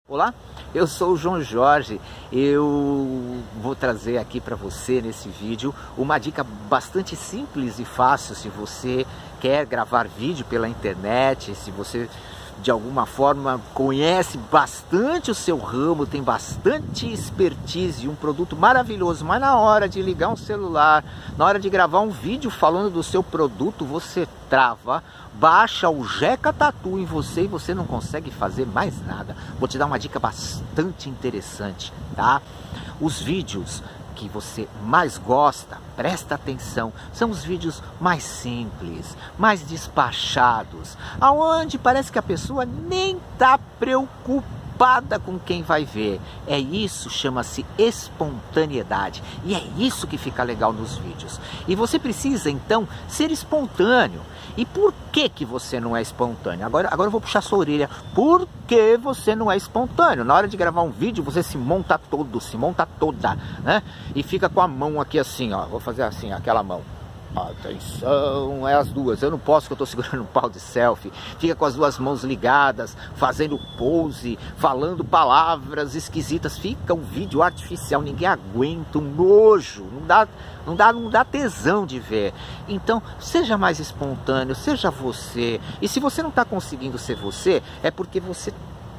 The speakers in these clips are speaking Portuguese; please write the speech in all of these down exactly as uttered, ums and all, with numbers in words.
Olá, eu sou o João Jorge. Eu vou trazer aqui para você nesse vídeo uma dica bastante simples e fácil se você quer gravar vídeo pela internet, se você de alguma forma conhece bastante o seu ramo, tem bastante expertise, um produto maravilhoso, mas na hora de ligar um celular, na hora de gravar um vídeo falando do seu produto, você trava, baixa o Jeca Tatu em você e você não consegue fazer mais nada. Vou te dar uma dica bastante interessante, tá? Os vídeos que você mais gosta, presta atenção, são os vídeos mais simples, mais despachados, aonde parece que a pessoa nem está preocupada com quem vai ver. É isso, chama-se espontaneidade, e é isso que fica legal nos vídeos. E você precisa então ser espontâneo. E por que que você não é espontâneo? Agora, agora eu vou puxar sua orelha. Por que você não é espontâneo? Na hora de gravar um vídeo, você se monta todo, se monta toda, né? E fica com a mão aqui assim, ó. Vou fazer assim, aquela mão. Atenção, é as duas. Eu não posso, que eu tô segurando um pau de selfie. Fica com as duas mãos ligadas, fazendo pose, falando palavras esquisitas. Fica um vídeo artificial, ninguém aguenta, um nojo. Não dá, não dá, não dá tesão de ver. Então, seja mais espontâneo, seja você. E se você não tá conseguindo ser você, é porque você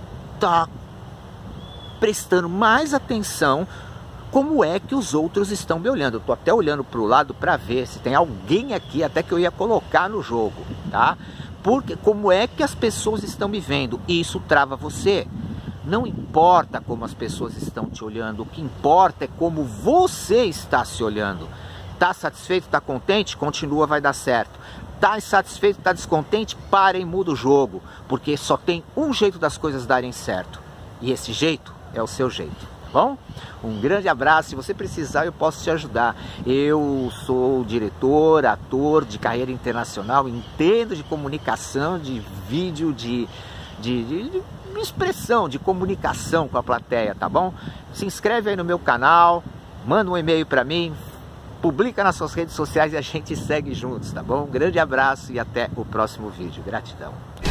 tá prestando mais atenção como é que os outros estão me olhando. Eu tô até olhando para o lado para ver se tem alguém aqui, até que eu ia colocar no jogo, tá? Porque como é que as pessoas estão me vendo? Isso trava você. Não importa como as pessoas estão te olhando, o que importa é como você está se olhando. Tá satisfeito, tá contente? Continua, vai dar certo. Tá insatisfeito, tá descontente? Para e muda o jogo, porque só tem um jeito das coisas darem certo. E esse jeito é o seu jeito. Bom, um grande abraço. Se você precisar, eu posso te ajudar. Eu sou diretor, ator de carreira internacional, entendo de comunicação, de vídeo, de, de, de, de expressão, de comunicação com a plateia, tá bom? Se inscreve aí no meu canal, manda um e-mail para mim, publica nas suas redes sociais e a gente segue juntos, tá bom? Um grande abraço e até o próximo vídeo. Gratidão.